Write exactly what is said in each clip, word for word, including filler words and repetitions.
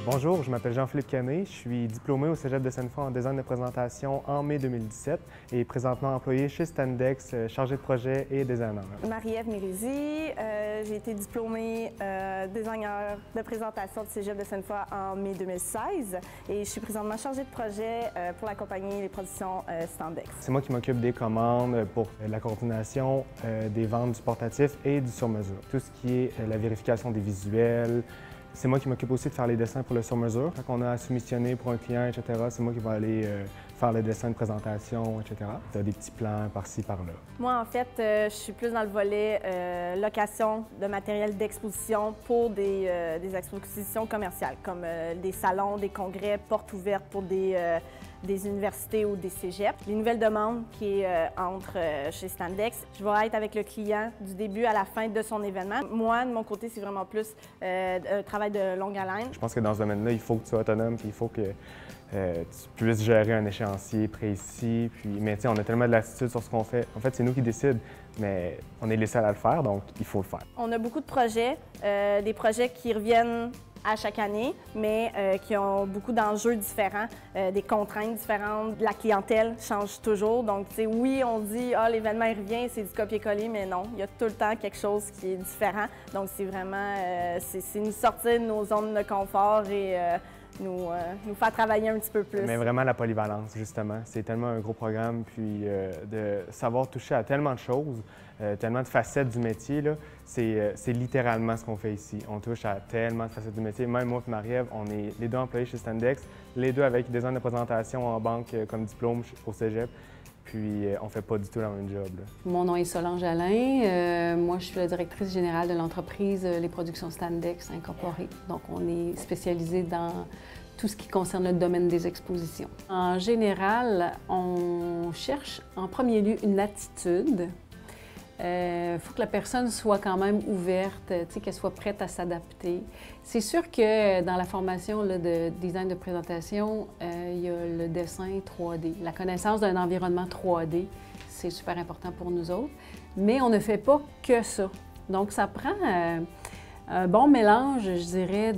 Bonjour, je m'appelle Jean-Philippe Canet, je suis diplômé au Cégep de Sainte-Foy en design de présentation en mai deux mille dix-sept et présentement employé chez Standex, chargé de projet et designer. Marie-Ève Mérézy, euh, j'ai été diplômée euh, designer de présentation du Cégep de Sainte-Foy en mai deux mille seize et je suis présentement chargée de projet euh, pour la compagnie Les Productions euh, Standex. C'est moi qui m'occupe des commandes pour la coordination euh, des ventes du portatif et du sur-mesure. Tout ce qui est euh, la vérification des visuels. C'est moi qui m'occupe aussi de faire les dessins pour le sur-mesure. Quand on a à soumissionner pour un client, et cetera, c'est moi qui vais aller euh, faire le dessin de présentation, et cetera. Tu as des petits plans par-ci, par-là. Moi, en fait, euh, je suis plus dans le volet euh, location de matériel d'exposition pour des, euh, des expositions commerciales, comme euh, des salons, des congrès, portes ouvertes pour des, euh, des universités ou des cégeps. Les nouvelles demandes qui euh, entrent euh, chez Standex, je vais être avec le client du début à la fin de son événement. Moi, de mon côté, c'est vraiment plus euh, un travail de longue haleine. Je pense que dans ce domaine-là, il faut que tu sois autonome, puis il faut que euh, tu puisses gérer un échéancier précis. Puis, mais tu sais, on a tellement de latitude sur ce qu'on fait. En fait, c'est nous qui décident, mais on est les seuls à le faire, donc il faut le faire. On a beaucoup de projets, euh, des projets qui reviennent à chaque année, mais euh, qui ont beaucoup d'enjeux différents, euh, des contraintes différentes. La clientèle change toujours. Donc, tu sais, oui, on dit « Ah, l'événement il revient, c'est du copier-coller », mais non, il y a tout le temps quelque chose qui est différent. Donc, c'est vraiment, euh, c'est nous sortir de nos zones de confort et euh, nous, euh, nous faire travailler un petit peu plus. Mais vraiment la polyvalence, justement. C'est tellement un gros programme, puis euh, de savoir toucher à tellement de choses, euh, tellement de facettes du métier, c'est euh, littéralement ce qu'on fait ici. On touche à tellement de facettes du métier. Même moi et Marie-Ève, on est les deux employés chez Standex, les deux avec des ans de présentation en banque euh, comme diplôme au Cégep. Puis, euh, on fait pas du tout le même job. Là. Mon nom est Solange Alain. Euh, moi, je suis la directrice générale de l'entreprise Les Productions Standex Incorporée. Donc, on est spécialisé dans tout ce qui concerne le domaine des expositions. En général, on cherche en premier lieu une attitude. Il euh, faut que la personne soit quand même ouverte, qu'elle soit prête à s'adapter. C'est sûr que dans la formation là, de design de présentation, euh, il y a le dessin trois D. La connaissance d'un environnement trois D, c'est super important pour nous autres. Mais on ne fait pas que ça. Donc, ça prend euh, un bon mélange, je dirais,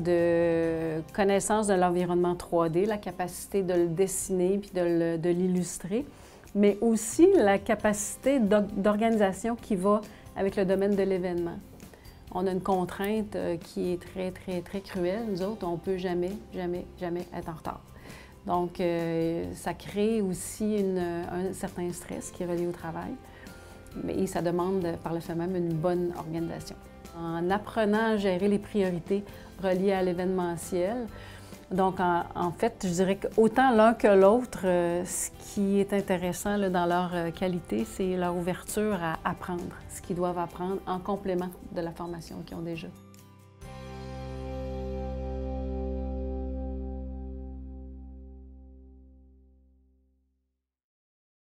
de connaissance de l'environnement trois D, la capacité de le dessiner puis de l'illustrer, mais aussi la capacité d'organisation qui va avec le domaine de l'événement. On a une contrainte qui est très, très, très cruelle. Nous autres, on ne peut jamais, jamais, jamais être en retard. Donc, euh, ça crée aussi une, un certain stress qui est relié au travail, mais ça demande par le fait même une bonne organisation. En apprenant à gérer les priorités reliées à l'événementiel, donc, en, en fait, je dirais qu'autant l'un que l'autre, euh, ce qui est intéressant là, dans leur euh, qualité, c'est leur ouverture à apprendre ce qu'ils doivent apprendre en complément de la formation qu'ils ont déjà.